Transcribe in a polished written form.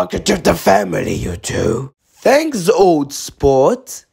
Welcome to the family, you two. Thanks, old sport.